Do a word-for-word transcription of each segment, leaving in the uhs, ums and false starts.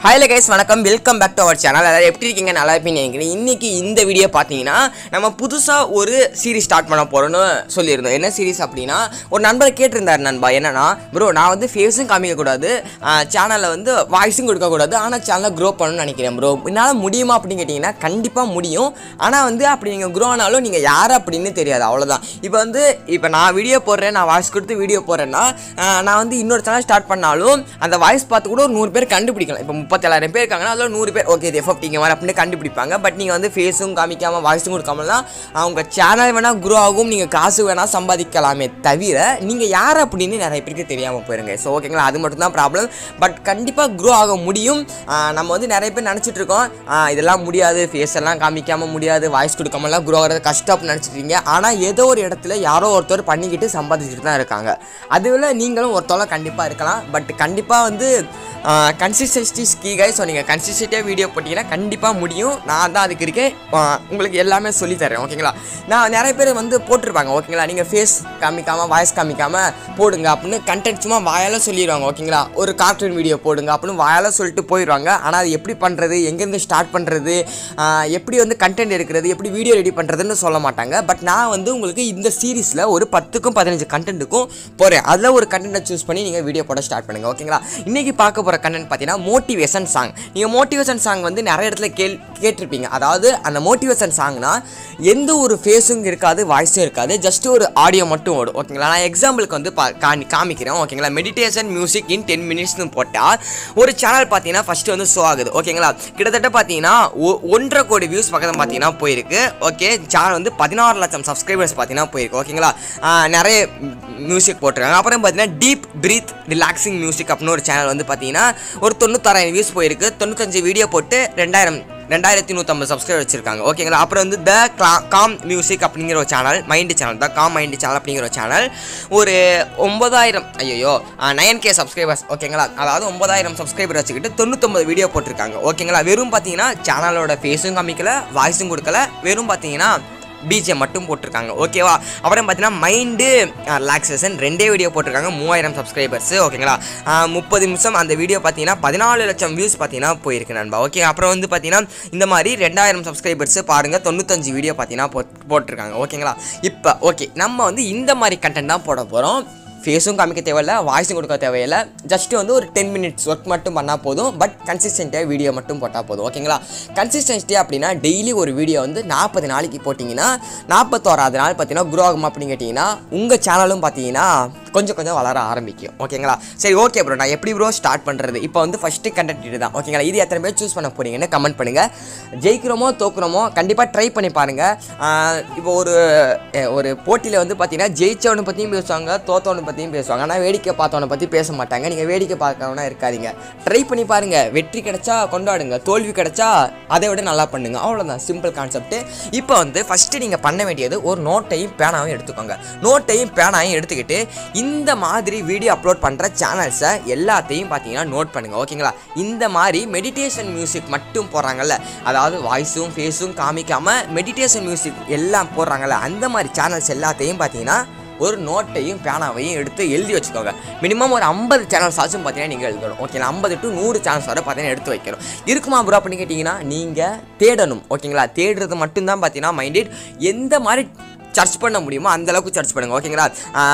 Hi guys, வணக்கம் welcome back to our channel. எல்லாரும் எப்படி இருக்கீங்க? நல்லா இருப்பீங்க நினைக்கிறேன். இன்னைக்கு இந்த வீடியோ பார்த்தீங்கன்னா நம்ம புதுசா ஒரு சீரிஸ் ஸ்டார்ட் பண்ண போறோம்னு சொல்லியிருந்தோம். என்ன சீரிஸ் அப்படின்னா ஒரு நண்பர் கேட்டிருந்தார் நண்பா, என்னன்னா ப்ரோ நான் வந்து ஃபேஸும் காமிக்க கூடாது, சேனலில் வந்து வாய்ஸும் கொடுக்க கூடாது, ஆனால் சேனலை க்ரோ பண்ணணும்னு நினைக்கிறேன் ப்ரோ, என்னால் முடியுமா அப்படின்னு கேட்டிங்கன்னா கண்டிப்பாக முடியும். ஆனால் வந்து அப்படி நீங்கள் க்ரோ ஆனாலும் நீங்கள் யார் அப்படின்னு தெரியாது, அவ்வளோதான். இப்போ வந்து இப்போ நான் வீடியோ போடுறேன், நான் வாய்ஸ் கொடுத்து வீடியோ போடுறேன்னா நான் வந்து இன்னொரு சேனல் ஸ்டார்ட் பண்ணாலும் அந்த வாய்ஸ் பார்த்து கூட ஒரு நூறு பேர் கண்டுபிடிக்கலாம். இப்போ முப்பத்தேழாயிரம் பேர் இருக்காங்கன்னா அதில் நூறு பேர் ஓகே இது எஃப்எஃப்டிங்க மாதிரி அப்படின்னு கண்டுபிடிப்பாங்க. பட் நீங்கள் வந்து ஃபேஸும் காமிக்காமல் வாய்ஸும் கொடுக்காமலாம் அவங்க சேனல் வேணால் க்ரோ ஆகும், நீங்கள் காசு வேணால் சம்பாதிக்கலாமே தவிர நீங்கள் யார் அப்படின்னு நிறைய பேருக்கு தெரியாமல் போயிருங்க. ஸோ ஓகேங்களா, அது மட்டும் தான் ப்ராப்ளம். பட் கண்டிப்பாக க்ரோ ஆக முடியும். நம்ம வந்து நிறைய பேர் நினச்சிட்டு இருக்கோம் இதெல்லாம் முடியாது, ஃபேஸ் எல்லாம் காமிக்காமல் முடியாது, வாய்ஸ் கொடுக்காமலாம் க்ரோ ஆகிறது கஷ்டம் அப்படின்னு நினச்சிட்ருக்கீங்க. ஆனால் ஏதோ ஒரு இடத்துல யாரோ ஒருத்தர் பண்ணிக்கிட்டு சம்பாதிச்சுட்டு தான் இருக்காங்க. அதுவில் நீங்களும் ஒருத்தவரை கண்டிப்பாக இருக்கலாம். பட் கண்டிப்பாக வந்து கன்சிஸ்டன்சி கீ கைஸ். ஸோ நீங்கள் கன்சிஸ்டன்ட்டாக வீடியோ போட்டிங்கன்னா கண்டிப்பாக முடியும். நான் தான் அதுக்கு இருக்கேன், உங்களுக்கு எல்லாமே சொல்லித்தரேன். ஓகேங்களா, நான் நிறைய பேர் வந்து போட்டிருப்பாங்க ஓகேங்களா, நீங்கள் ஃபேஸ் காமிக்காமல் வாய்ஸ் காமிக்காமல் போடுங்க அப்படின்னு கண்டென்ட் சும்மா வாயால் சொல்லிடுவாங்க. ஓகேங்களா, ஒரு கார்ட்டூன் வீடியோ போடுங்க அப்படின்னு வாயால் சொல்லிட்டு போயிடுவாங்க. ஆனால் அது எப்படி பண்ணுறது, எங்கேருந்து ஸ்டார்ட் பண்ணுறது, எப்படி வந்து கண்டென்ட் எடுக்கிறது, எப்படி வீடியோ ரெடி பண்ணுறதுன்னு சொல்ல மாட்டாங்க. பட் நான் வந்து உங்களுக்கு இந்த சீரீஸில் ஒரு பத்துக்கும் பதினஞ்சு கண்டென்ட்டுக்கும் போகிறேன். அதில் ஒரு கண்டென்ட்டை சூஸ் பண்ணி நீங்கள் வீடியோ போட ஸ்டார்ட் பண்ணுங்கள். ஓகேங்களா, இன்றைக்கி பார்க்க போகிற கண்டென்ட் பார்த்தீங்கன்னா மோட்டிவேஷன் சாங். நீங்கள் மோட்டிவேஷன் சாங் வந்து நிறைய இடத்துல கேள் கேட்டிருப்பீங்க. அதாவது அந்த மோட்டிவேஷன் சாங்னா எந்த ஒரு ஃபேஸும் இருக்காது, வாய்ஸும் இருக்காது, ஜஸ்ட் ஒரு ஆடியோ மட்டும் ஓடும். ஓகேங்களா, நான் எக்ஸாம்பிளுக்கு வந்து பா காமிக்கிறேன். ஓகேங்களா, மெடிடேஷன் மியூசிக் இன் டென் மினிட்ஸ்னு போட்டால் ஒரு சேனல் பார்த்தீங்கன்னா ஃபஸ்ட்டு வந்து ஷோ ஆகுது. ஓகேங்களா, கிட்டத்தட்ட பார்த்தீங்கன்னா ஒன்றரை கோடி வியூஸ் பக்கத்தில் பார்த்தீங்கன்னா போயிருக்கு. ஓகே, சேனல் வந்து பதினாறு லட்சம் சப்ஸ்கிரைபர்ஸ் பார்த்தீங்கன்னா போயிருக்கு. ஓகேங்களா, நிறைய மியூசிக் போட்டிருக்காங்க. அப்புறம் பார்த்தீங்கன்னா டீப் பிரீத் ரிலாக்ஸிங் மியூசிக் அப்படின்னு ஒரு சேனல் வந்து பார்த்தீங்கன்னா ஒரு தொண்ணூத்தாறாயிரம் வியூஸ் போயிருக்கு. தொண்ணூத்தஞ்சு வீடியோ போட்டு ரெண்டாயிரம் ரெண்டாயிரத்தி நூற்றம்பது சப்ஸ்கிரைபர் வச்சிருக்காங்க. ஓகேங்களா, அப்புறம் வந்து த காம் மியூசிக் அப்படிங்கிற ஒரு channel, mind channel, the calm mind channel அப்படிங்கிற ஒரு சேனல் ஒரு ஒன்பதாயிரம் ஐயோ நைன் கே சப்ஸ்கிரைபர்ஸ். ஓகேங்களா, அதாவது ஒன்பதாயிரம் சப்ஸ்கிரைபர் வச்சுக்கிட்டு தொண்ணூத்தொம்பது வீடியோ போட்டிருக்காங்க. ஓகேங்களா, வெறும் பார்த்தீங்கன்னா சேனலோட ஃபேஸும் காமிக்கல, வாய்ஸும் கொடுக்கல, வெறும் பார்த்தீங்கன்னா பிஜே மட்டும் போட்டிருக்காங்க. ஓகேவா, அப்புறம் பார்த்தீங்கன்னா மைண்டு ரிலாக்ஸேஷன் ரெண்டே வீடியோ போட்டிருக்காங்க, மூவாயிரம் சப்ஸ்கிரைபர்ஸ். ஓகேங்களா, முப்பது நிமிஷம் அந்த வீடியோ பார்த்தீங்கன்னா பதினாலு லட்சம் வியூஸ் பார்த்தீங்கன்னா போயிருக்கு நண்பா. ஓகே, அப்புறம் வந்து பார்த்தீங்கன்னா இந்த மாதிரி ரெண்டாயிரம் சப்ஸ்கிரைபர்ஸ் பாருங்கள், தொண்ணூத்தஞ்சு வீடியோ பார்த்தீங்கன்னா போட் போட்டிருக்காங்க. ஓகேங்களா, இப்போ ஓகே நம்ம வந்து இந்த மாதிரி கண்டென்ட் தான் போட போகிறோம். ஃபேஸும் காமிக்க தேவையில்லை, வாய்ஸும் கொடுக்க தேவையில்லை, ஜஸ்ட்டு வந்து ஒரு டென் மினிட்ஸ் ஒர்க் மட்டும் பண்ணால் போதும். பட் கன்சிஸ்டன்ட்டாக வீடியோ மட்டும் போட்டால் போதும். ஓகேங்களா, கன்சிஸ்டன்சி அப்படின்னா டெய்லி ஒரு வீடியோ வந்து நாற்பது நாளைக்கு போட்டிங்கன்னா நாற்பத்தோராது நாள் பார்த்தீங்கன்னா க்ரோ ஆகுமா அப்படின்னு கேட்டிங்கன்னா உங்கள் சேனலும் பார்த்தீங்கன்னா கொஞ்சம் கொஞ்சம் வளர ஆரம்பிக்கும். ஓகேங்களா, சரி ஓகே ப்ரோ, நான் எப்படி ப்ரோ ஸ்டார்ட் பண்ணுறது? இப்போ வந்து ஃபஸ்ட்டு கண்டென்ட் இது தான். ஓகேங்களா, இது எத்தனை பேர் சூஸ் பண்ண போகிறீங்கன்னு கமெண்ட் பண்ணுங்கள். ஜெயிக்கிறோமோ தோக்குறோமோ கண்டிப்பாக ட்ரை பண்ணி பாருங்கள். இப்போ ஒரு ஒரு போட்டியில் வந்து பார்த்தீங்கன்னா ஜெயிச்சவனை பற்றியும் பேசுவாங்க, தோத்தவனை பற்றியும் பேசுவாங்க, ஆனால் வேடிக்கை பார்த்தவனை பற்றி பேச மாட்டாங்க. நீங்கள் வேடிக்கை பார்க்கறவனா இருக்காதீங்க, ட்ரை பண்ணி பாருங்கள். வெற்றி கிடைச்சா கொண்டாடுங்க, தோல்வி கிடைச்சா அதை விட நல்லா பண்ணுங்க. அவ்வளோதான், சிம்பிள் கான்செப்ட். இப்போ வந்து ஃபஸ்ட்டு நீங்கள் பண்ண வேண்டியது ஒரு நோட்டையும் பேனாவையும் எடுத்துக்கோங்க. நோட்டையும் பேனாவையும் எடுத்துக்கிட்டு இந்த மாதிரி வீடியோ அப்லோட் பண்ணுற சேனல்ஸை எல்லாத்தையும் பார்த்தீங்கன்னா நோட் பண்ணுங்கள். ஓகேங்களா, இந்த மாதிரி மெடிடேஷன் மியூசிக் மட்டும் போடுறாங்கல்ல, அதாவது வாய்ஸும் ஃபேஸும் காமிக்காமல் மெடிடேஷன் மியூசிக் எல்லாம் போடுறாங்கல்ல, அந்த மாதிரி சேனல்ஸ் எல்லாத்தையும் பார்த்தீங்கன்னா ஒரு நோட்டையும் பேனாவையும் எடுத்து எழுதி வச்சுக்கோங்க. மினிமம் ஒரு ஐம்பது சேனல்ஸ் ஆச்சும் பார்த்தீங்கன்னா நீங்கள் எழுதணும். ஓகேங்களா, ஐம்பது டு நூறு சேனல்ஸ் வரை பார்த்தீங்கன்னா எடுத்து வைக்கணும். இருக்குமா ப்ரோ அப்படின்னு கேட்டிங்கன்னா நீங்கள் தேடணும். ஓகேங்களா, தேடுறது மட்டும்தான் பார்த்தீங்கன்னா மைண்டட். எந்த மாதிரி சர்ச் பண்ண முடியுமோ அந்தளவுக்கு சர்ச் பண்ணுங்கள். ஓகேங்களா,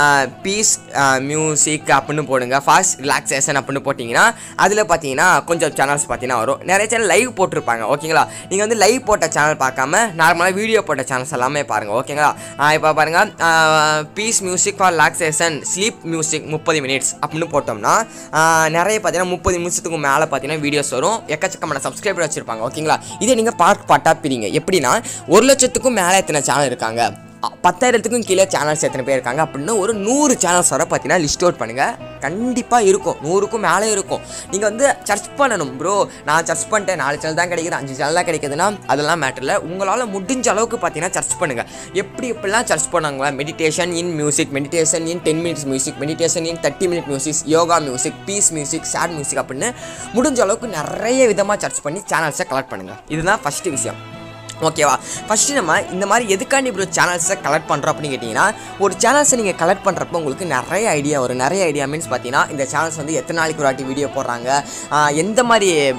பீஸ் மியூசிக் அப்படின்னு போடுங்க, ஃபாஸ்ட் ரிலாக்ஸேஷன் அப்படின்னு போட்டிங்கன்னா அதில் பார்த்தீங்கன்னா கொஞ்சம் சேனல்ஸ் பார்த்தீங்கன்னா வரும். நிறைய சேனல் லைவ் போட்டிருப்பாங்க. ஓகேங்களா, நீங்கள் வந்து லைவ் போட்ட சேனல் பார்க்காம நார்மலாக வீடியோ போட்ட சேனல்ஸ் எல்லாமே பாருங்கள். ஓகேங்களா, இப்போ பாருங்கள் peace music for relaxation sleep music முப்பது மினிட்ஸ் அப்படின்னு போட்டோம்னா நிறைய பார்த்தீங்கன்னா முப்பது நிமிஷத்துக்கு மேலே பார்த்தீங்கன்னா வீடியோஸ் வரும். எக்கச்சக்கமான சப்ஸ்கிரைபர் வச்சுருப்பாங்க. ஓகேங்களா, இதை நீங்கள் பார்ட் பார்ட்டாக பிரிங்க. எப்படின்னா ஒரு லட்சத்துக்கும் மேலே எத்தனை சேனல் இருக்காங்க, பத்தாயிரத்துக்கும் கீழே சேனல்ஸ் எத்தனை பேர் இருக்காங்க அப்படின்னு ஒரு நூறு சேனல்ஸ் வர பார்த்தீங்கன்னா லிஸ்ட் அவுட் பண்ணுங்கள். கண்டிப்பாக இருக்கும், நூறுக்கும் மேலே இருக்கும். நீங்கள் வந்து சர்ச் பண்ணணும். ப்ரோ நான் சர்ச் பண்ணிட்டேன், நாலு சேனல் தான் கிடைக்குது, அஞ்சு சேனல் தான் கிடைக்குதுன்னா அதெல்லாம் மேட்டர் இல்லை. உங்களால் முடிஞ்ச அளவுக்கு பார்த்தீங்கன்னா சர்ச் பண்ணுங்கள். எப்படி எப்படிலாம் சர்ச் பண்ணாங்களா, meditation in music, meditation in ten minutes music, meditation in thirty minute music, yoga music, peace music, sad music அப்படின்னு முடிஞ்ச அளவுக்கு நிறைய விதமாக சர்ச் பண்ணி சேனல்ஸை கலெக்ட் பண்ணுங்கள். இதுதான் ஃபஸ்ட்டு விஷயம். ஓகேவா, ஃபஸ்ட்டு நம்ம இந்த மாதிரி எதுக்காண்டி இப்படி சேனல்ஸை கலெக்ட் பண்ணுறோம் அப்படின்னு கேட்டிங்கன்னா ஒரு சேனல்ஸை நீங்கள் கலெக்ட் பண்ணுறப்போ உங்களுக்கு நிறைய ஐடியா வரும். நிறைய ஐடியா மீன்ஸ் பார்த்தீங்கன்னா இந்த சேனல்ஸ் வந்து எத்தனை நாளைக்கு ஒரு வாட்டி வீடியோ போடுறாங்க, எந்த மாதிரி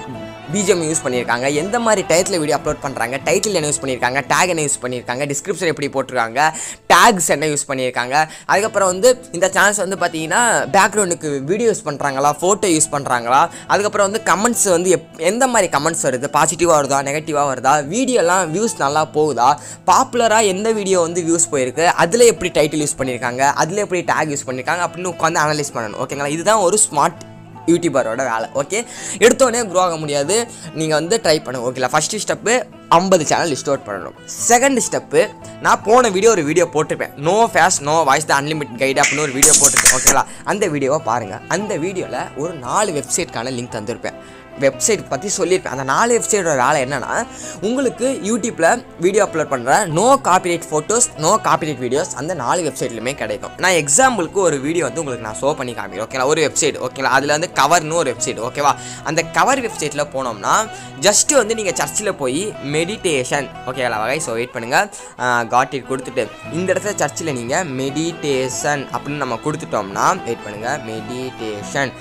பிஜிஎம் யூஸ் பண்ணியிருக்காங்க, எந்த மாதிரி டைட்டில் வீடியோ அப்லோட் பண்ணுறாங்க, டைட்டில் என்ன யூஸ் பண்ணியிருக்காங்க, டேக் என்ன யூஸ் பண்ணியிருக்காங்க, டிஸ்கிரிப்ஷன் எப்படி போட்டிருக்காங்க, டேக்ஸ் என்ன யூஸ் பண்ணியிருக்காங்க. அதுக்கப்புறம் வந்து இந்த சேனல்ஸ் வந்து பார்த்தீங்கன்னா பேக்ரவுண்டுக்கு வீடியோ யூஸ் பண்ணுறாங்களா, ஃபோட்டோ யூஸ் பண்ணுறாங்களா, அதுக்கப்புறம் வந்து கமெண்ட்ஸ் வந்து எப் எந்த மாதிரி கமெண்ட்ஸ் வருது, பாசிட்டிவாக வருதா நெகட்டிவாக வருதா, வீடியோலாம் வியூஸ் நல்லா போகுதா, பாப்புலராக எந்த வீடியோ வந்து வியூஸ் போயிருக்கு, அதில் எப்படி டைட்டில் யூஸ் பண்ணியிருக்காங்க, அதில் எப்படி டேக் யூஸ் பண்ணியிருக்காங்க அப்படின்னு உட்காந்து அனலைஸ் பண்ணணும். ஓகேங்களா, இதுதான் ஒரு ஸ்மார்ட் யூடியூபரோட வேலை. ஓகே, எடுத்தோடனே க்ரோ ஆக முடியாது, நீங்கள் வந்து ட்ரை பண்ணுங்க. ஓகேங்களா, ஃபஸ்ட்டு ஸ்டெப்பு ஐம்பது சேனல் லிஸ்ட் அவுட் பண்ணணும். செகண்ட் ஸ்டெப்பு, நான் போன வீடியோ ஒரு வீடியோ போட்டிருப்பேன், no face no voice the unlimit guide அப்படின்னு ஒரு வீடியோ போட்டிருப்பேன். ஓகேங்களா, அந்த வீடியோவை பாருங்கள். அந்த வீடியோவில் ஒரு நாலு வெப்சைட்கான லிங்க் தந்திருப்பேன், வெப்சைட் பற்றி சொல்லியிருப்பேன். அந்த நாலு வெப்சைட்டோட வேலை என்னென்னா, உங்களுக்கு யூடியூப்பில் வீடியோ அப்லோட் பண்ணுற no copyright photos, no copyright videos அந்த நாலு வெப்சைட்லையுமே கிடைக்கும். நான் எக்ஸாம்பிளுக்கு ஒரு வீடியோ வந்து உங்களுக்கு நான் ஷோ பண்ணி காமிக்கிறேன். ஓகேங்களா, ஒரு வெப்சைட். ஓகேங்களா, அதில் வந்து கவர்னு ஒரு வெப்சைட். ஓகேவா, அந்த கவர் வெப்சைட்டில் போனோம்னா ஜஸ்ட்டு வந்து நீங்கள் சர்ச்சில் போய் மெடிடேஷன், ஓகேங்களா வகை ஸோ வெயிட் பண்ணுங்கள், காட் இட் கொடுத்துட்டு இந்த இடத்துல சர்ச்சில் நீங்கள் மெடிடேஷன் அப்படின்னு நம்ம கொடுத்துட்டோம்னா, வெயிட் பண்ணுங்கள், மெடிடேஷன்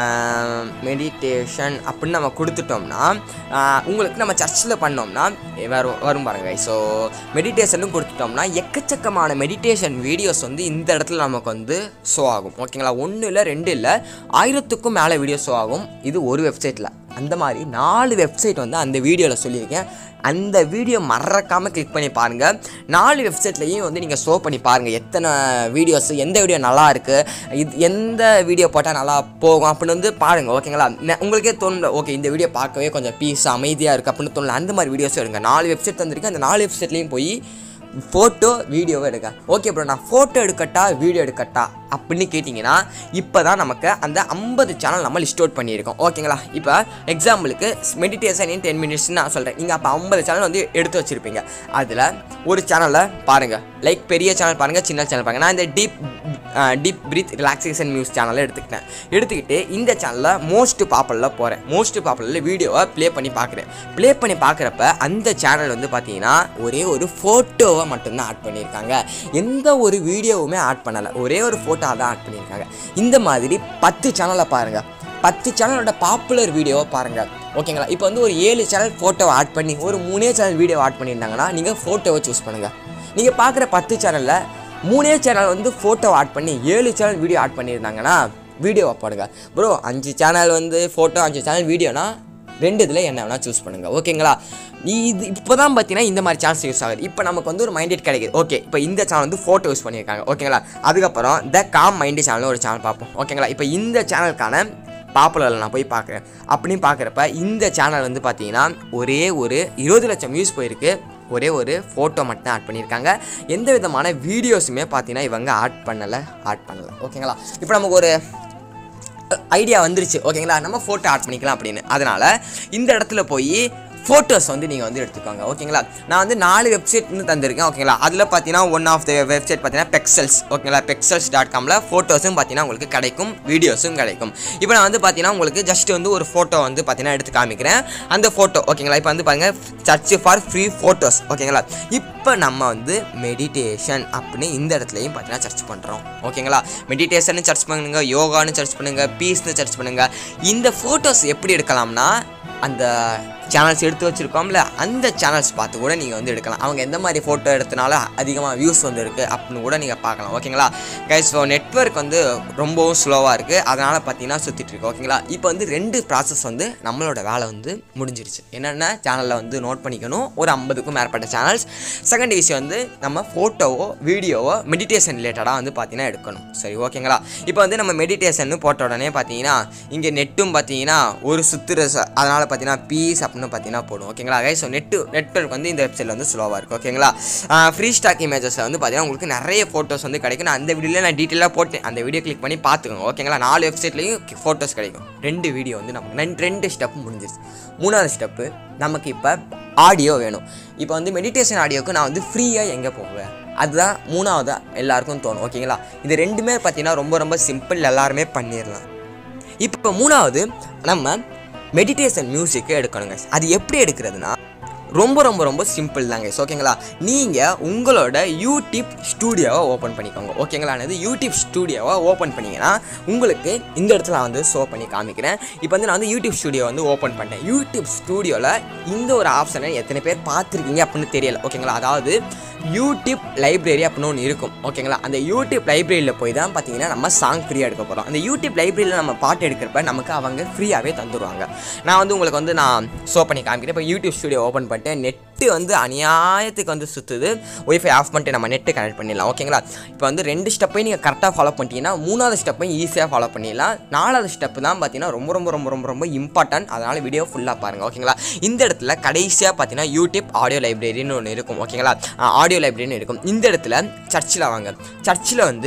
மெடிடேஷன் அப்படின்னு நம்ம கொடுத்துட்டோம்னா உங்களுக்கு நம்ம சர்ச்சில் பண்ணோம்னா வரும் வரும் பாருங்க. ஸோ மெடிடேஷனும் கொடுத்துட்டோம்னா எக்கச்சக்கமான மெடிடேஷன் வீடியோஸ் வந்து இந்த இடத்துல நமக்கு வந்து ஷோ ஆகும். ஓகேங்களா, ஒன்று இல்லை ரெண்டு இல்லை ஆயிரத்துக்கும் மேலே வீடியோ ஷோ ஆகும். இது ஒரு வெப்சைட்டில். அந்த மாதிரி நாலு வெப்சைட் வந்து அந்த வீடியோவில் சொல்லியிருக்கேன். அந்த வீடியோ மறக்காமல் கிளிக் பண்ணி பாருங்கள். நாலு வெப்சைட்லேயும் வந்து நீங்கள் ஷோ பண்ணி பாருங்கள் எத்தனை வீடியோஸ், எந்த வீடியோ நல்லா இருக்குது, இது எந்த வீடியோ போட்டால் நல்லா போகும் அப்படின்னு வந்து பாருங்கள். ஓகேங்களா, உங்களுக்கே தோணல ஓகே இந்த வீடியோ பார்க்கவே கொஞ்சம் பீஸ் அமைதியாக இருக்குது அப்படின்னு தோணல, அந்த மாதிரி வீடியோஸும் எடுங்க. நாலு வெப்சைட் தந்திருக்கேன், அந்த நாலு வெப்சைட்லேயும் போய் ஃபோட்டோ வீடியோவை எடுக்க. ஓகே ப்ரோ, நான் ஃபோட்டோ எடுக்கட்டா வீடியோ எடுக்கட்டா அப்படின்னு கேட்டிங்கன்னா இப்போ தான் நமக்கு அந்த ஐம்பது சேனல் நம்ம லிஸ்ட் அவுட் பண்ணியிருக்கோம். ஓகேங்களா, இப்போ எக்ஸாம்பிளுக்கு மெடிடேஷன் இன் டென் மினிட்ஸ்னு நான் சொல்கிறேன். நீங்கள் அப்போ ஐம்பது சேனல் வந்து எடுத்து வச்சுருப்பீங்க. அதில் ஒரு சேனலில் பாருங்கள், லைக் பெரிய சேனல் பாருங்கள், சின்ன சேனல் பாருங்கள். நான் இந்த deep deep breath relaxation news சேனலை எடுத்துக்கிட்டேன். எடுத்துக்கிட்டு இந்த சேனலில் மோஸ்ட் பாப்புலரில் போகிறேன். மோஸ்ட் பாப்புலரில் வீடியோவை ப்ளே பண்ணி பார்க்குறேன். ப்ளே பண்ணி பார்க்குறப்ப அந்த சேனல் வந்து பார்த்தீங்கன்னா ஒரே ஒரு ஃபோட்டோவை மட்டும்தான் ஆட் பண்ணியிருக்காங்க, எந்த ஒரு வீடியோவுமே ஆட் பண்ணலை, ஒரே ஒரு ஃபோட்டோ தான் ஆட் பண்ணியிருக்காங்க. இந்த மாதிரி பத்து சேனலை பாருங்கள், பத்து சேனலோட பாப்புலர் வீடியோவை பாருங்கள். ஓகேங்களா, இப்போ வந்து ஒரு ஏழு சேனல் ஃபோட்டோவை ஆட் பண்ணி ஒரு மூணே சேனல் வீடியோ ஆட் பண்ணியிருந்தாங்கன்னா நீங்கள் ஃபோட்டோவை சூஸ் பண்ணுங்கள். நீங்கள் பார்க்குற பத்து சேனலில் மூணே சேனல் வந்து ஃபோட்டோ ஆட் பண்ணி ஏழு சேனல் வீடியோ ஆட் பண்ணியிருந்தாங்கன்னா வீடியோவை போடுங்க. ப்ரோ அஞ்சு சேனல் வந்து ஃபோட்டோ, அஞ்சு சேனல் வீடியோனா ரெண்டு இதில் என்ன வேணால் சூஸ் பண்ணுங்கள். ஓகேங்களா, இது இப்போ தான் பார்த்தீங்கன்னா இந்த மாதிரி சேனல்ஸ் யூஸ் ஆகுது. இப்போ நமக்கு வந்து ஒரு மைண்டட் கிடைக்குது. ஓகே, இப்போ இந்த சேனல் வந்து ஃபோட்டோ யூஸ் பண்ணியிருக்காங்க. ஓகேங்களா, அதுக்கப்புறம் த காம் மைண்டு சேனல் ஒரு சேனல் பார்ப்போம். ஓகேங்களா, இப்போ இந்த சேனலுக்கான பாப்புலரில் நான் போய் பார்க்குறேன். அப்படின்னு பார்க்குறப்ப இந்த சேனல் வந்து பார்த்தீங்கன்னா ஒரே ஒரு இருபது லட்சம் வியூஸ் போயிருக்கு, ஒரே ஒரு ஃபோட்டோ மட்டும் ஆட் பண்ணியிருக்காங்க. எந்த விதமான வீடியோஸுமே பார்த்தீங்கன்னா இவங்க ஆட் பண்ணலை ஆட் பண்ணலை ஓகேங்களா, இப்போ நமக்கு ஒரு ஐடியா வந்துருச்சு. ஓகேங்களா, நம்ம ஃபோட்டோ ஆட் பண்ணிக்கலாம் அப்படின்னு. அதனால் இந்த இடத்துல போய் ஃபோட்டோஸ் வந்து நீங்கள் வந்து எடுத்துக்கோங்க. ஓகேங்களா, நான் வந்து நாலு வெப்சைட்னு தந்திருக்கேன். ஓகேங்களா, அதில் பார்த்தீங்கன்னா ஒன் ஆஃப் த வெப்சைட் பார்த்தீங்கன்னா பெக்சல்ஸ். ஓகேங்களா, பெக்சல்ஸ் டாட் காமில் ஃபோட்டோஸும் பார்த்தீங்கன்னா உங்களுக்கு கிடைக்கும், வீடியோஸும் கிடைக்கும். இப்போ நான் வந்து பார்த்தீங்கன்னா உங்களுக்கு ஜஸ்ட் வந்து ஒரு ஃபோட்டோ வந்து பார்த்தீங்கன்னா எடுத்து காமிக்கிறேன். அந்த ஃபோட்டோ ஓகேங்களா, இப்போ வந்து பாருங்கள் சர்ச் ஃபார் ஃப்ரீ ஃபோட்டோஸ். ஓகேங்களா, இப்போ நம்ம வந்து மெடிடேஷன் அப்படின்னு இந்த இடத்துலையும் பார்த்தீங்கன்னா சர்ச் பண்ணுறோம். ஓகேங்களா, மெடிடேஷன் சர்ச் பண்ணுங்க, யோகான்னு சர்ச் பண்ணுங்கள், பீஸ்னு சர்ச் பண்ணுங்கள். இந்த ஃபோட்டோஸ் எப்படி எடுக்கலாம்னா அந்த சேனல்ஸ் எடுத்து வச்சுருக்கோம்ல அந்த சேனல்ஸ் பார்த்து கூட நீங்கள் வந்து எடுக்கலாம். அவங்க எந்த மாதிரி ஃபோட்டோ எடுத்தனால அதிகமாக வியூஸ் வந்து இருக்குது அப்படின்னு கூட நீங்கள் பார்க்கலாம். ஓகேங்களா கைஸ், ஸோ நெட்வொர்க் வந்து ரொம்பவும் ஸ்லோவாக இருக்குது, அதனால் பார்த்தீங்கன்னா சுற்றிட்டுருக்கு. ஓகேங்களா, இப்போ வந்து ரெண்டு ப்ராசஸ் வந்து நம்மளோட வேலை வந்து முடிஞ்சிருச்சு. என்னென்ன சேனலில் வந்து நோட் பண்ணிக்கணும், ஒரு ஐம்பதுக்கும் மேற்பட்ட சேனல்ஸ். செகண்ட் விஷயம் வந்து நம்ம ஃபோட்டோவோ வீடியோவோ மெடிடேஷன் ரிலேட்டடாக வந்து பார்த்தீங்கன்னா எடுக்கணும். சரி ஓகேங்களா, இப்போ வந்து நம்ம மெடிடேஷன் போட்ட உடனே பார்த்தீங்கன்னா இங்கே நெட்டும் பார்த்தீங்கன்னா ஒரு சுற்றுற, அதனால் பார்த்தீங்கன்னா பீஸ் அப்படின்னு பார்த்தீங்கன்னா போடும். ஓகேங்களா கைஸ், ஸோ நெட்டு நெட்வொர்க் வந்து இந்த வெப்சைட்டில் வந்து ஸ்லோவாக இருக்குது. ஓகேங்களா, ஃப்ரீ ஸ்டாக் இமேஜஸில் வந்து பார்த்தீங்கன்னா உங்களுக்கு நிறைய ஃபோட்டோஸ் வந்து கிடைக்கும். நான் அந்த வீடியோவில் நான் டீட்டெயிலாக போட்டேன், அந்த வீடியோ கிளிக் பண்ணி பார்த்துக்கோங்க. ஓகேங்களா, நாலு வெப்சைட்லையும் ஃபோட்டோஸ் கிடைக்கும். ரெண்டு வீடியோ வந்து நமக்கு ரெண்டு ஸ்டெப்பு முடிஞ்சிருச்சு. மூணாவது ஸ்டெப்பு நமக்கு இப்போ ஆடியோ வேணும். இப்போ வந்து மெடிடேஷன் ஆடியோக்கு நான் வந்து ஃப்ரீயாக எங்கே போவேன், அதுதான் மூணாவது எல்லாருக்கும் தோணும். ஓகேங்களா, இது ரெண்டுமே பார்த்தீங்கன்னா ரொம்ப ரொம்ப சிம்பிள், எல்லாருமே பண்ணிடலாம். இப்போ மூணாவது நம்ம மெடிடேஷன் மியூசிக்கு எடுக்கணுங்க. அது எப்படி எடுக்கிறதுனா ரொம்ப ரொம்ப ரொம்ப சிம்பிள் தாங்க ஓகேங்களா. நீங்கள் உங்களோட யூடியூப் ஸ்டூடியோவை ஓப்பன் பண்ணிக்கோங்க ஓகேங்களா. அது யூடியூப் ஸ்டூடியோவை ஓப்பன் பண்ணிங்கன்னா உங்களுக்கு இந்த இடத்துல நான் வந்து ஷோ பண்ணி காமிக்கிறேன். இப்போ வந்து நான் வந்து யூடியூப் ஸ்டூடியோ வந்து ஓப்பன் பண்ணிட்டேன். யூடியூப் ஸ்டூடியோவில் இந்த ஒரு ஆப்ஷனை எத்தனை பேர் பார்த்துருக்கீங்க அப்படின்னு தெரியல ஓகேங்களா. அதாவது யூடியூப் லைப்ரரி அப்படின்னு ஒன்று இருக்கும் ஓகேங்களா. அந்த யூடியூப் லைப்ரரியில் போய் தான் பார்த்தீங்கன்னா நம்ம சாங் ஃப்ரீயாக எடுக்க போகிறோம். அந்த யூடியூப் லைப்ரரியில் நம்ம பாட்டு எடுக்கிறப்ப நமக்கு அவங்க ஃப்ரீயாகவே தந்துடுவாங்க. நான் வந்து உங்களுக்கு வந்து நான் ஷோ பண்ணி காமிக்கிறேன். இப்போ யூடியூப் ஸ்டூடியோ ஓப்பன் பண்ணிட்டு நெட்டு வந்து அநியாயத்துக்கு வந்து சுற்றுது. ஒய்ஃபை ஆஃப் பண்ணிட்டு நம்ம நெட்டு கனெக்ட் பண்ணிடலாம் ஓகேங்களா. இப்போ வந்து ரெண்டு ஸ்டெப்பையும் நீங்கள் கரெக்டாக ஃபாலோ பண்ணிட்டீங்கன்னா மூணாவது ஸ்டெப்பையும் ஈஸியாக ஃபாலோ பண்ணிடலாம். நாலாவது ஸ்டெப்பு தான் பார்த்தீங்கன்னா ரொம்ப ரொம்ப ரொம்ப ரொம்ப ரொம்ப இம்பார்ட்டன்ட். அதனால் வீடியோ ஃபுல்லாக பாருங்கள் ஓகேங்களா. இந்த இடத்துல கடைசியாக பார்த்தீங்கன்னா யூடியூப் ஆடியோ லைப்ரரின்னு ஒன்று இருக்கும் ஓகேங்களா. ஆடியோ லைப்ரரின்னு இருக்கும். இந்த இடத்துல சர்ச்சில் வாங்க. சர்ச்சில் வந்து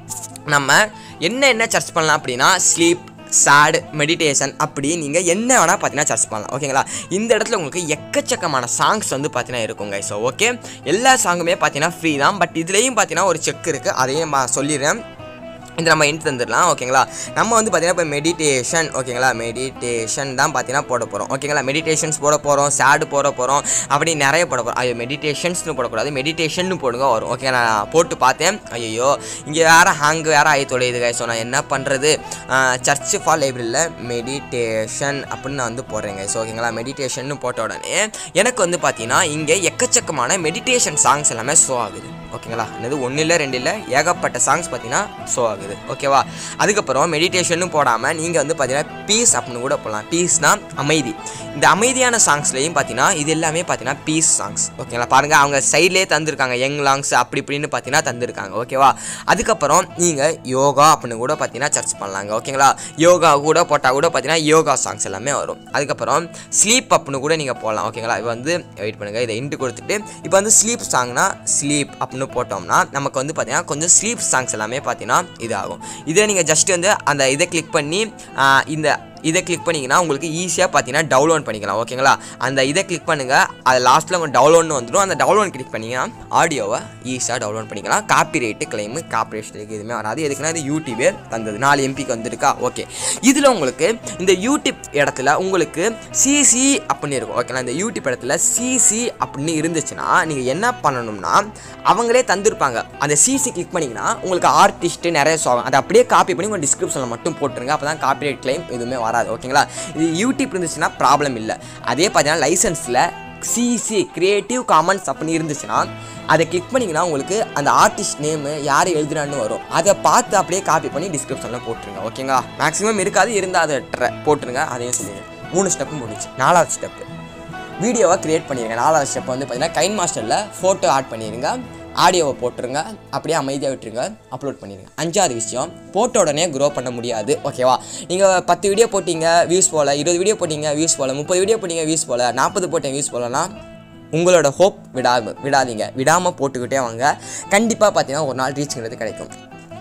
நம்ம என்ன என்ன சர்ச் பண்ணலாம் அப்படின்னா ஸ்லீப், சேட், மெடிடேஷன் அப்படி நீங்கள் என்ன வேணால் பார்த்தீங்கன்னா சர்ச் பண்ணலாம் ஓகேங்களா. இந்த இடத்துல உங்களுக்கு எக்கச்சக்கமான சாங்ஸ் வந்து பார்த்தீங்கன்னா இருக்குங்க. ஸோ ஓகே, எல்லா சாங்குமே பார்த்தீங்கன்னா ஃப்ரீ தான். பட் இதுலேயும் பார்த்தீங்கன்னா ஒரு செக் இருக்குது, அதையும் நான் சொல்லிடுறேன். இது நம்ம எண்ட் தந்துடலாம் ஓகேங்களா. நம்ம வந்து பார்த்தீங்கன்னா இப்போ மெடிடேஷன் ஓகேங்களா, மெடிடேஷன் தான் பார்த்தீங்கன்னா போட போகிறோம் ஓகேங்களா. மெடிடேஷன்ஸ் போட போகிறோம், சேடு போட போகிறோம், அப்படி நிறைய போட போகிறோம். அது மெடிடேஷன்ஸ்னு போடக்கூடாது, மெடிடேஷன் போடுங்க வரும் ஓகே. நான் போட்டு பார்த்தேன், ஐயோ இங்கே வேறு ஹேங் வேறு ஆகி தொலையுதுங்க. ஸோ நான் என்ன பண்ணுறது, சர்ச் ஃபார் லைப்ரரியில் மெடிடேஷன் அப்படின்னு நான் வந்து போடுறேங்க. ஸோ ஓகேங்களா, மெடிடேஷன் போட்ட உடனே எனக்கு வந்து பார்த்தீங்கன்னா இங்கே எக்கச்சக்கமான மெடிடேஷன் சாங்ஸ் எல்லாமே ஷோ ஆகுது ஓகேங்களா. அது ஒன்றும் இல்லை ரெண்டு இல்லை, ஏகப்பட்ட சாங்ஸ் பார்த்தீங்கன்னா ஷோ ஆகுது ஓகேவா. அதுக்கப்புறம் மெடிடேஷன்னு போடாமல் நீங்கள் வந்து பார்த்தீங்கன்னா பீஸ் அப்படின்னு கூட போடலாம். பீஸ்னா அமைதி. இந்த அமைதியான சாங்ஸ்லையும் பார்த்தீங்கன்னா இது எல்லாமே பார்த்தீங்கன்னா பீஸ் சாங்ஸ் ஓகேங்களா. பாருங்கள், அவங்க சைட்லேயே தந்துருக்காங்க யங் லாங்ஸ் அப்படி இப்படின்னு பார்த்தீங்கன்னா தந்துருக்காங்க ஓகேவா. அதுக்கப்புறம் நீங்கள் யோகா அப்படின்னு கூட பார்த்தீங்கன்னா சர்ச் பண்ணலாங்க ஓகேங்களா. யோகா கூட போட்டால் கூட பார்த்தீங்கன்னா யோகா சாங்ஸ் எல்லாமே வரும். அதுக்கப்புறம் ஸ்லீப் அப்படின்னு கூட நீங்கள் போடலாம் ஓகேங்களா. இப்போ வந்து வெயிட் பண்ணுங்கள், இதை இன்ட்டு கொடுத்துட்டு இப்போ வந்து ஸ்லீப் சாங்னா ஸ்லீப் அப்படின்னு போட்டோம்னா நமக்கு வந்து பார்த்தீங்கன்னா கொஞ்சம் ஸ்லீப் சாங்ஸ் எல்லாமே பார்த்தீங்கன்னா இதாகும். இதை நீங்கள் ஜஸ்ட் வந்து அந்த இதை கிளிக் பண்ணி இந்த இதை கிளிக் பண்ணிங்கன்னா உங்களுக்கு ஈஸியாக பார்த்தீங்கன்னா டவுன்லோட் பண்ணிக்கலாம் ஓகேங்களா. அந்த இதை கிளிக் பண்ணுங்கள், அது லாஸ்ட்டில் உங்கள் டவுன்லோட்னு வந்துடும். அந்த டவுன்லோட் கிளிக் பண்ணிங்கன்னா ஆடியோவை ஈஸியாக டவுன்லோட் பண்ணிக்கலாம். காப்பி ரைட்டு கிளைமு காப்பரேட் எதுவுமே வராது. எதுக்குன்னா இது யூடியூபே தந்தது, நாலு எம்பிக்கு வந்துருக்கா ஓகே. இதில் உங்களுக்கு இந்த யூடியூப் இடத்துல உங்களுக்கு சிசி அப்படின்னு இருக்கும் ஓகேங்களா. இந்த யூடியூப் இடத்துல சிசி அப்படின்னு இருந்துச்சுன்னா நீங்கள் என்ன பண்ணணும்னா அவங்களே தந்திருப்பாங்க. அந்த சிசி கிளிக் பண்ணிங்கன்னா உங்களுக்கு ஆர்டிஸ்ட்டு நிறைய சாங் அதை அப்படியே காப்பி பண்ணி உங்கள் டிஸ்கிரிப்ஷனில் மட்டும் போட்டுருங்க. அப்போ தான் காப்பி ரைட் கிளைம் எதுவுமே வராது ஓகேங்களா. இது யூடியூப் இருந்துச்சுன்னா ப்ராப்ளம் இல்லை. அதே பார்த்தீங்கன்னா லைசன்ஸில் சிசி கிரியேட்டிவ் காமன்ஸ் அப்படின்னு இருந்துச்சுன்னா அதை கிளிக் பண்ணிங்கன்னா உங்களுக்கு அந்த ஆர்டிஸ்ட் நேமு யார் எழுதுறான்னு வரும். அதை பார்த்து அப்படியே காப்பி பண்ணி டிஸ்கிரிப்ஷனில் போட்டுருங்க ஓகேங்களா. மேக்ஸிமம் இருக்காது, இருந்தால் அதை ட்ரை போட்டுருங்க. அதையும் சொல்லிடுங்க. மூணு ஸ்டெப்பு முடிச்சு. நாலாவது ஸ்டெப்பு வீடியோவை க்ரியேட் பண்ணிடுங்க. நாலாவது ஸ்டெப் வந்து பார்த்தீங்கன்னா கைன் மாஸ்டரில் ஃபோட்டோ ஆட் பண்ணிடுங்க, ஆடியோவை போட்டுருங்க, அப்படியே அமைதியாக விட்டுருங்க, அப்லோட் பண்ணிடுங்க. அஞ்சாவது விஷயம், போட்ட உடனே க்ரோ பண்ண முடியாது ஓகேவா. நீங்கள் பத்து வீடியோ போட்டிங்க வியூஸ் போல், இருபது வீடியோ போட்டிங்க வியூஸ் போல், முப்பது வீடியோ போட்டிங்க வியூஸ் போல், நாற்பது போட்டேன் வியூஸ் போலனா உங்களோட ஹோப் விடாம விடாதீங்க விடாமல் போட்டுக்கிட்டே வாங்க. கண்டிப்பாக பார்த்தீங்கன்னா ஒரு நாள் ரீச்ங்கிறது கிடைக்கும்.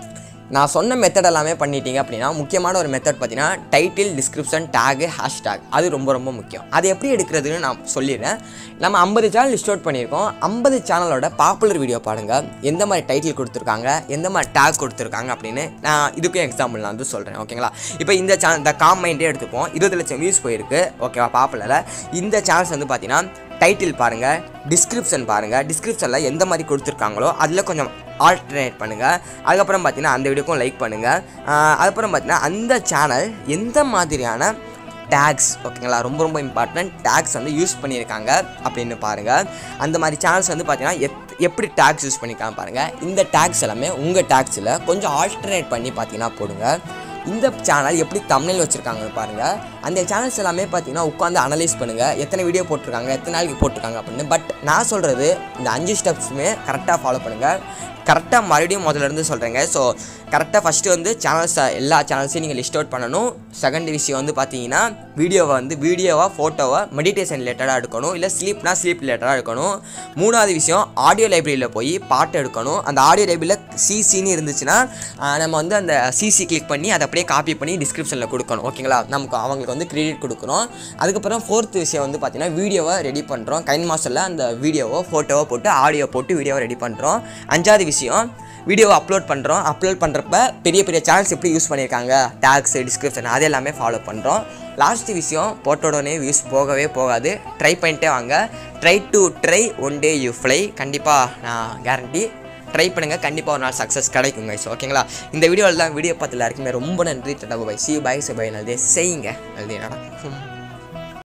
நான் சொன்ன மெத்தட் எல்லாமே பண்ணிட்டீங்க அப்படின்னா முக்கியமான ஒரு மெத்தட் பார்த்தீங்கன்னா டைட்டில், டிஸ்கிரிப்ஷன், டேகு, ஹேஷ்டேக் அது ரொம்ப ரொம்ப முக்கியம். அது எப்படி எடுக்கிறதுன்னு நான் சொல்லிடுறேன். நம்ம ஐம்பது சேனல் லிஸ்ட் அவுட் பண்ணியிருக்கோம். ஐம்பது சேனலோட பாப்புலர் வீடியோ பாருங்கள், எந்த மாதிரி டைட்டில் கொடுத்துருக்காங்க, எந்த மாதிரி டேக் கொடுத்துருக்காங்க அப்படின்னு நான் இதுக்கும் எக்ஸாம்பிள் நான் வந்து சொல்கிறேன் ஓகேங்களா. இப்போ இந்த சேனல் இந்த காம் மைண்டே எடுத்துப்போம், இருபது லட்சம் வியூஸ் போயிருக்கு ஓகேவா பாப்புலரில். இந்த சேனல்ஸ் வந்து பார்த்தீங்கன்னா டைட்டில் பாருங்கள், டிஸ்கிரிப்ஷன் பாருங்கள், டிஸ்கிரிப்ஷனில் எந்த மாதிரி கொடுத்துருக்காங்களோ அதில் கொஞ்சம் ஆல்டர்னேட் பண்ணுங்கள். அதுக்கப்புறம் பார்த்தீங்கன்னா அந்த வீடியோக்கும் லைக் பண்ணுங்கள். அதுக்கப்புறம் பார்த்தீங்கன்னா அந்த சேனல் எந்த மாதிரியான டேக்ஸ் ஓகேங்களா, ரொம்ப ரொம்ப இம்பார்ட்டன்ட் டேக்ஸ் வந்து யூஸ் பண்ணியிருக்காங்க அப்படின்னு பாருங்கள். அந்த மாதிரி சேனல்ஸ் வந்து பார்த்தீங்கன்னா எத் எப்படி டேக்ஸ் யூஸ் பண்ணியிருக்காங்க பாருங்கள். இந்த டேக்ஸ் எல்லாமே உங்கள் டேக்ஸில் கொஞ்சம் ஆல்டர்னேட் பண்ணி பார்த்தீங்கன்னா போடுங்க. இந்த சேனல் எப்படி தம்ப்நெயில் வச்சுருக்காங்கன்னு பாருங்கள். அந்த சேனல்ஸ் எல்லாமே பார்த்தீங்கன்னா உட்காந்து அனலைஸ் பண்ணுங்கள், எத்தனை வீடியோ போட்டிருக்காங்க, எத்தனை நாளைக்கு போட்டிருக்காங்க அப்படின்னு. பட் நான் சொல்கிறது இந்த அஞ்சு ஸ்டெப்ஸுமே கரெக்டாக ஃபாலோ பண்ணுங்கள். கரெக்டாக மறுபடியும் முதல்லேருந்து சொல்கிறேங்க. ஸோ கரெக்டாக ஃபஸ்ட்டு வந்து சேனல்ஸை எல்லா சேனல்ஸையும் நீங்கள் லிஸ்ட் அவுட் பண்ணணும். செகண்ட் விஷயம் வந்து பார்த்தீங்கன்னா வீடியோவை வந்து வீடியோவாக ஃபோட்டோவாக மெடிடேஷன் ரிலேட்டடாக எடுக்கணும், இல்லை ஸ்லீப்னா ஸ்லீப் ரிலேட்டடாக எடுக்கணும். மூணாவது விஷயம் ஆடியோ லைப்ரரியில் போய் பாட்டு எடுக்கணும். அந்த ஆடியோ லைப்ரரியில் சிசின்னு இருந்துச்சுன்னா நம்ம வந்து அந்த சிசி கிளிக் பண்ணி அதை அப்படியே காப்பி பண்ணி டிஸ்கிரிப்ஷனில் கொடுக்கணும் ஓகேங்களா. நமக்கு அவங்களுக்கு வந்து கிரெடிட் கொடுக்கணும். அதுக்கப்புறம் ஃபோர்த் விஷயம் வந்து பார்த்தீங்கன்னா வீடியோவை ரெடி பண்ணுறோம். கைன் மாஸ்டரில் அந்த வீடியோவோ ஃபோட்டோவோ போட்டு ஆடியோ போட்டு வீடியோவை ரெடி பண்ணுறோம். அஞ்சாவது விஷயம் வீடியோவை அப்லோட் பண்ணுறோம். அப்லோட் பண்ணுறப்ப பெரிய பெரிய சேனல்ஸ் எப்படி யூஸ் பண்ணியிருக்காங்க, டேக்ஸ், டிஸ்கிரிப்ஷன் அது எல்லாமே ஃபாலோ பண்ணுறோம். லாஸ்ட் விஷயம், போட்ட உடனே வியூஸ் போகவே போகாது. ட்ரை பண்ணிட்டே வாங்க. Try to try one day you fly. கண்டிப்பாக நான் கேரண்டி ட்ரை பண்ணுங்கள், கண்டிப்பாக ஒரு நாள் சக்ஸஸ் கிடைக்குங்க. ஸோ ஓகேங்களா, இந்த வீடியோவில் தான் வீடியோ பார்த்து எல்லாருக்குமே ரொம்ப நன்றி. Tata bye, see bye, see bye. நல்லதே செய்யுங்க, நல்லதே நடக்கும்.